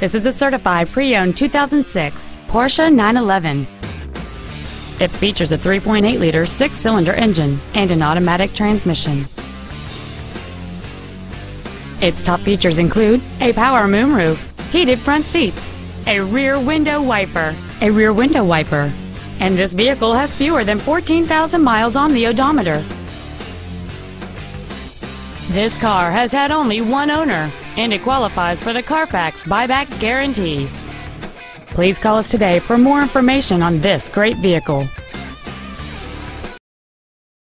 This is a certified pre-owned 2006 Porsche 911. It features a 3.8-liter six-cylinder engine and an automatic transmission. Its top features include a power moonroof, heated front seats, a rear window wiper, and this vehicle has fewer than 14,000 miles on the odometer. This car has had only one owner, and it qualifies for the Carfax buyback guarantee. Please call us today for more information on this great vehicle.